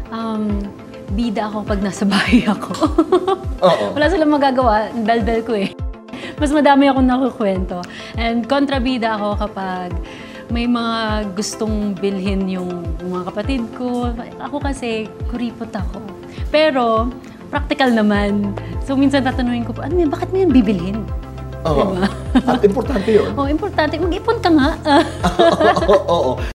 Bida ako pag nasa bahay ako. Oo. Wala silang magagawa, daldal ko eh. Mas madami akong nakukwento. And kontrabida ako kapag may mga gustong bilhin yung mga kapatid ko. Ako kasi, kuripot ako. Pero, practical naman. So, minsan tatanungin ko, ano yun, bakit mo yun bibilhin? Oo. Diba? At importante yun. Oh, importante. Mag-ipon ka nga. Oo.